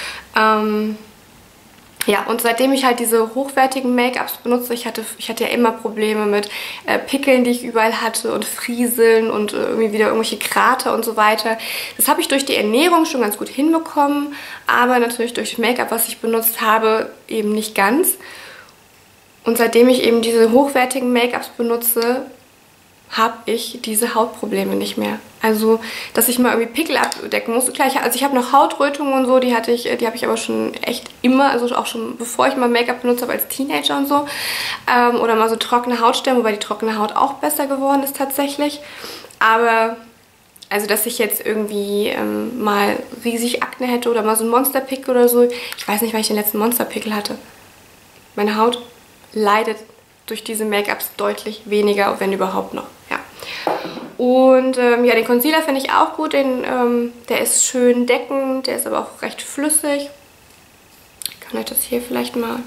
Ja, und seitdem ich halt diese hochwertigen Make-ups benutze, ich hatte ja immer Probleme mit Pickeln, die ich überall hatte und Frieseln und irgendwie wieder irgendwelche Krater und so weiter. Das habe ich durch die Ernährung schon ganz gut hinbekommen, aber natürlich durch das Make-up, was ich benutzt habe, eben nicht ganz. Und seitdem ich eben diese hochwertigen Make-ups benutze, habe ich diese Hautprobleme nicht mehr. Also, dass ich mal irgendwie Pickel abdecken musste. Klar, ich habe noch Hautrötungen und so, die habe ich aber schon echt immer, also auch schon bevor ich mal Make-up benutzt habe als Teenager und so. Oder mal so trockene Hautstellen, wobei die trockene Haut auch besser geworden ist tatsächlich. Aber, also dass ich jetzt irgendwie mal riesig Akne hätte oder mal so einen Monsterpickel oder so. Ich weiß nicht, wann ich den letzten Monsterpickel hatte. Meine Haut leidet durch diese Make-ups deutlich weniger, wenn überhaupt noch. Ja. Und ja, den Concealer finde ich auch gut. Der ist schön deckend, der ist aber auch recht flüssig. Ich kann euch das hier vielleicht mal...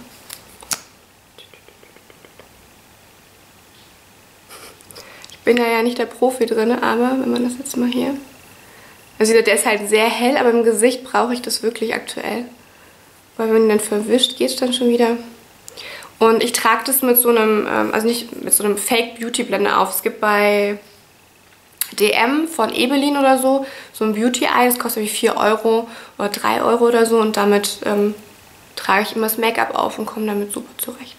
Ich bin da ja nicht der Profi drin, aber wenn man das jetzt mal hier... Also der ist halt sehr hell, aber im Gesicht brauche ich das wirklich aktuell. Weil wenn man den dann verwischt, geht es dann schon wieder... Und ich trage das mit so einem, also nicht mit so einem Fake Beauty Blender auf. Es gibt bei DM von Ebelin oder so ein Beauty Eye, das kostet wie 4 Euro oder 3 Euro oder so. Und damit trage ich immer das Make-up auf und komme damit super zurecht.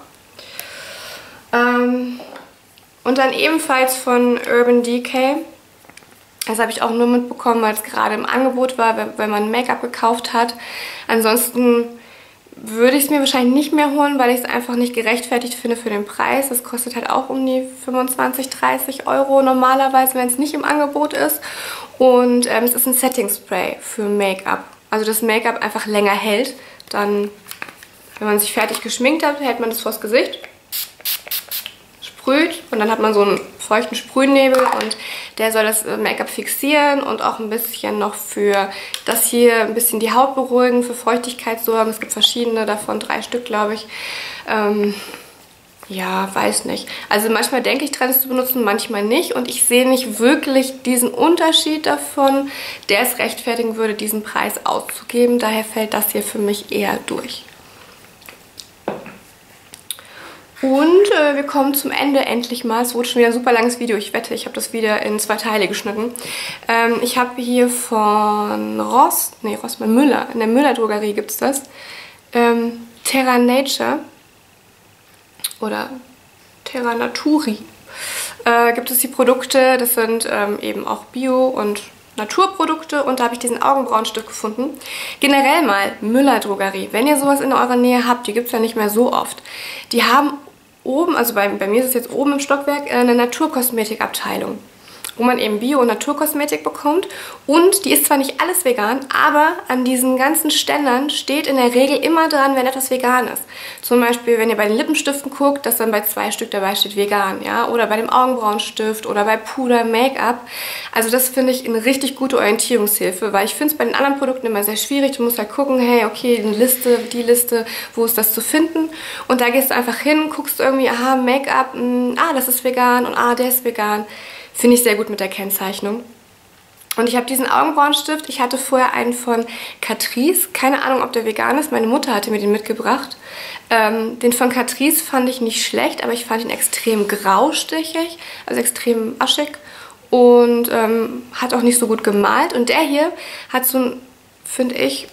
Ja. Und dann ebenfalls von Urban Decay. Das habe ich auch nur mitbekommen, weil es gerade im Angebot war, wenn man Make-up gekauft hat. Ansonsten würde ich es mir wahrscheinlich nicht mehr holen, weil ich es einfach nicht gerechtfertigt finde für den Preis. Das kostet halt auch um die 25, 30 Euro normalerweise, wenn es nicht im Angebot ist. Und es ist ein Setting Spray für Make-up. Also das Make-up einfach länger hält. Dann, wenn man sich fertig geschminkt hat, hält man das vors Gesicht, sprüht und dann hat man so einen feuchten Sprühnebel und der soll das Make-up fixieren und auch ein bisschen noch für das hier ein bisschen die Haut beruhigen, für Feuchtigkeit sorgen. Es gibt verschiedene davon, 3 Stück glaube ich. Ja, weiß nicht. Also manchmal denke ich dran, es zu benutzen, manchmal nicht. Und ich sehe nicht wirklich diesen Unterschied davon, der es rechtfertigen würde, diesen Preis auszugeben. Daher fällt das hier für mich eher durch. Und wir kommen zum Ende endlich mal. Es wurde schon wieder ein super langes Video. Ich wette, ich habe das wieder in 2 Teile geschnitten. Ich habe hier von Rossmann Müller. In der Müller Drogerie gibt es das. Terra Nature oder Terra Naturi gibt es die Produkte. Das sind eben auch Bio- und Naturprodukte und da habe ich diesen Augenbrauenstift gefunden. Generell mal Müller Drogerie. Wenn ihr sowas in eurer Nähe habt, die gibt es ja nicht mehr so oft. Die haben oben, also bei mir ist es jetzt oben im Stockwerk, eine Naturkosmetikabteilung, wo man eben Bio- und Naturkosmetik bekommt. Und die ist zwar nicht alles vegan, aber an diesen ganzen Ständern steht in der Regel immer dran, wenn etwas vegan ist. Zum Beispiel, wenn ihr bei den Lippenstiften guckt, dass dann bei 2 Stück dabei steht vegan, ja, oder bei dem Augenbrauenstift oder bei Puder, Make-up. Also das finde ich eine richtig gute Orientierungshilfe, weil ich finde es bei den anderen Produkten immer sehr schwierig. Du musst halt gucken, hey, okay, die Liste, wo ist das zu finden? Und da gehst du einfach hin, guckst irgendwie, aha, Make-up, das ist vegan und der ist vegan. Finde ich sehr gut mit der Kennzeichnung. Und ich habe diesen Augenbrauenstift. Ich hatte vorher einen von Catrice. Keine Ahnung, ob der vegan ist. Meine Mutter hatte mir den mitgebracht. Den von Catrice fand ich nicht schlecht, aber ich fand ihn extrem graustichig, also extrem aschig und hat auch nicht so gut gemalt. Und der hier hat so einen finde ich...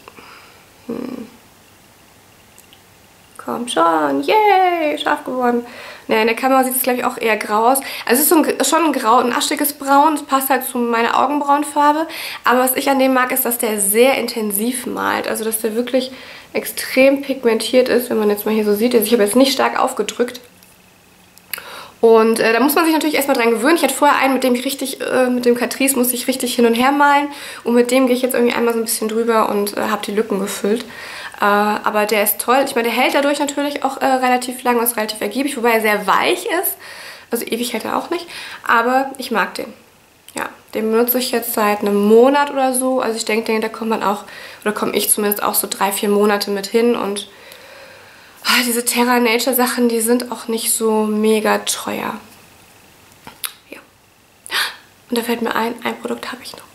Komm schon, yay, scharf geworden. Ne, in der Kamera sieht es, glaube ich, auch eher grau aus. Also es ist schon ein grau, ein aschiges Braun. Es passt halt zu meiner Augenbrauenfarbe. Aber was ich an dem mag, ist, dass der sehr intensiv malt. Also dass der wirklich extrem pigmentiert ist, wenn man jetzt mal hier so sieht. Also ich habe jetzt nicht stark aufgedrückt. Und da muss man sich natürlich erstmal dran gewöhnen. Ich hatte vorher einen, mit dem ich richtig, mit dem Catrice musste ich richtig hin und her malen. Und mit dem gehe ich jetzt irgendwie einmal so ein bisschen drüber und habe die Lücken gefüllt. Aber der ist toll. Ich meine, der hält dadurch natürlich auch relativ lang und ist relativ ergiebig, wobei er sehr weich ist. Also ewig hält er auch nicht. Aber ich mag den. Ja, den benutze ich jetzt seit einem Monat oder so. Also ich denke, da kommt man auch, oder komme ich zumindest auch so 3-4 Monate mit hin. Und diese Terra Nature Sachen, die sind auch nicht so mega teuer. Ja. Und da fällt mir ein Produkt habe ich noch.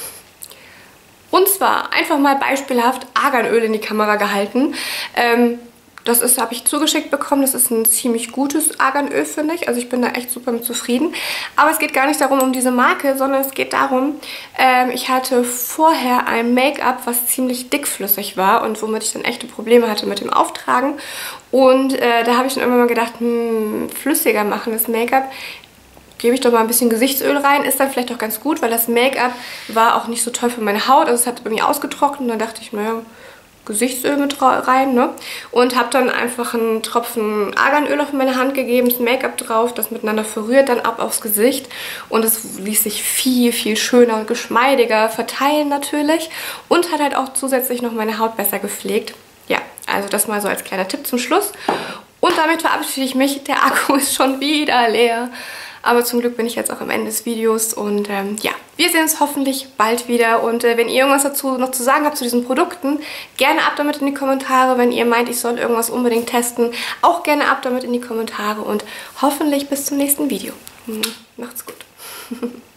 Und zwar einfach mal beispielhaft Arganöl in die Kamera gehalten. Das habe ich zugeschickt bekommen. Das ist ein ziemlich gutes Arganöl, finde ich. Also ich bin da echt super mit zufrieden. Aber es geht gar nicht darum, um diese Marke, sondern es geht darum, ich hatte vorher ein Make-up, was ziemlich dickflüssig war und womit ich dann echte Probleme hatte mit dem Auftragen. Und da habe ich dann irgendwann mal gedacht, flüssiger machen das Make-up. Gebe ich doch mal ein bisschen Gesichtsöl rein. Ist dann vielleicht auch ganz gut, weil das Make-up war auch nicht so toll für meine Haut. Also es hat irgendwie ausgetrocknet und dann dachte ich, naja, Gesichtsöl mit rein, ne? Und habe dann einfach einen Tropfen Arganöl auf meine Hand gegeben, das Make-up drauf, das miteinander verrührt, dann ab aufs Gesicht. Und es ließ sich viel, viel schöner und geschmeidiger verteilen natürlich. Und hat halt auch zusätzlich noch meine Haut besser gepflegt. Ja, also das mal so als kleiner Tipp zum Schluss. Und damit verabschiede ich mich. Der Akku ist schon wieder leer. Aber zum Glück bin ich jetzt auch am Ende des Videos und ja, wir sehen uns hoffentlich bald wieder. Und wenn ihr irgendwas dazu noch zu sagen habt zu diesen Produkten, gerne ab damit in die Kommentare. Wenn ihr meint, ich soll irgendwas unbedingt testen, auch gerne ab damit in die Kommentare. Und hoffentlich bis zum nächsten Video. Macht's gut.